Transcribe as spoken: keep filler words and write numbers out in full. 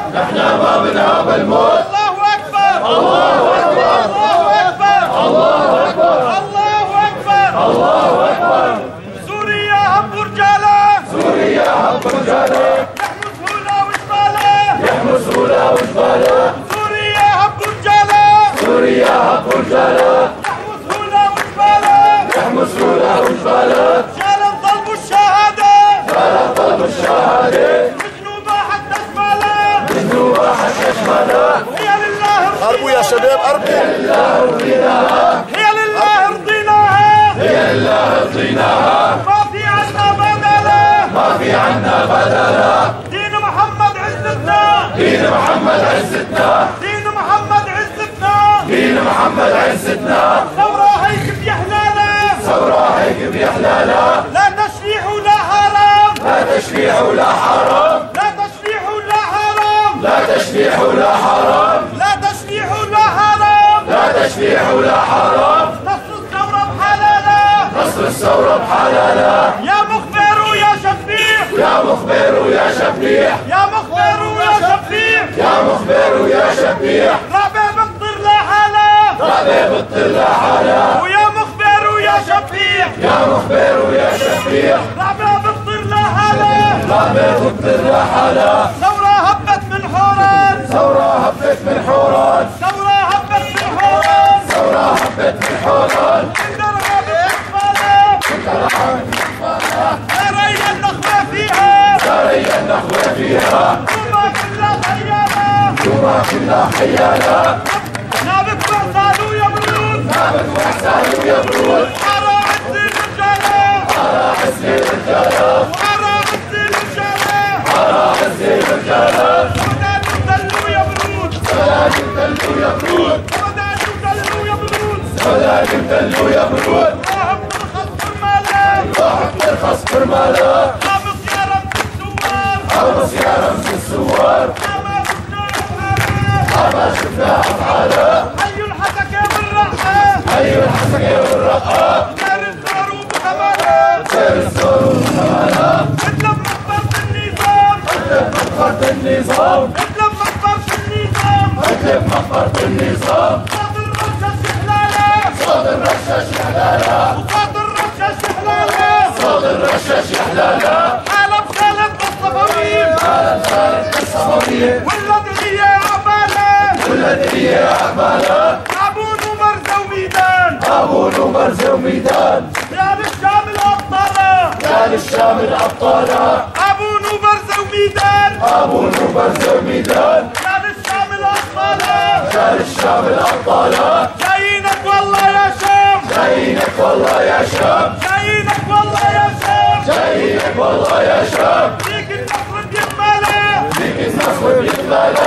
نحن ما بنهاب الموت. الله أكبر الله أكبر الله أكبر الله أكبر الله أكبر الله أكبر. سوريا هب رجالة سوريا هب رجالة يحموا سهولة وجبالة يحموا سهولة وجبالة. سوريا هب رجالة سوريا هب رجالة يحموا سهولة وجبالة يحموا سهولة وجبالة. رجالا طلبوا الشهادة رجالا طلبوا الشهادة مجنوبة حتى شمالة مجنوبة حتى شمالة. هي لله قربوا يا شباب قربوا. هي لله رضيناها هي لله رضيناها هي لله رضيناها. ما في عنا بدلة ما في عنا بدلة. دين محمد عزتنا دين محمد عزتنا دين محمد عزتنا دين محمد عزتنا. ثورة هيك بيحلالة ثورة هيك بيحلالها. لا تشريح ولا حرام لا تشريح ولا حرام. لا تشريح ولا حرام لا تشريح ولا حرام. لا تشريح ولا حرام لا تشريح ولا حرام. نصر الثورة بحلالة نصر الثورة بحلالها. يا مخبر ويا شفيع يا مخبر ويا شفيع يا مخبر ويا شفيع يا مخبر ويا شفيع. رعبة بتطير لحالة رعبة بتطير لحالها. ويا مخبر ويا شفيع يا مخبر ويا شفيع. رعبة بتطير لحالة رعبة بتطير لحالها. ثورة هبت من حوران ثورة هبت من حوران. ثورة هبت من حوران ثورة هبت من حوران. سارية النخوة فيها سارية النخوة فيها. دوما كلها خيالة دوما كلها حيالة. نابك وحسان ويا برود نابك وحسان ويا برود. حارة عز الرجالة حارة عز الرجالة. حارة عز الرجالة حارة عز الرجالة. وداد ودلو يا برود سوداج بدلو يا برود. وداد ودلو يا برود سوداج بدلو يا برود. راح بترخص برمالة راح بترخص برمالة. خابص يا رمز السوار خلص يا رمز الثوار. ما شفنا أفعالها ما شفنا أفعالها. حي الحسكة بالرحة حي الحسكة والرقة. دار الثار وبكمالها سير الثور وزمانها. اطلب مقبرة النظام اطلب مقبرة النظام. اطلب مقبرة النظام اطلب مقبرة النظام. صوت الرشاش يحلالها صوت الرشاش يحلالها. وصوت الرشاش يحلالها صوت الرشاش يحلالها. حالة بخالد بالصفوية حالة خالد الصفوية. والذي هي أعمالها والذي هي أعمالها. عبون ومرزة وميدان عبون ومرزة وميدان. يا للشام الأبطالة يا للشام الأبطالة. عبون ومرزة وميدان عبون ومرزة وميدان. يا للشام الأبطالة يا للشام الأبطالة. جايينك والله يا شام جايينك والله يا شام. جايينك والله يا شام جايينك والله يا شام. فيك النصر بيكمله فيك النصر بيكمله.